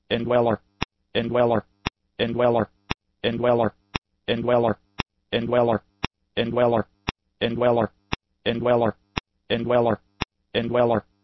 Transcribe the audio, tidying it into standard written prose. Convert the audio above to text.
indweller, indweller, indweller, indweller, indweller, indweller, indweller, indweller, indweller, indweller, indweller.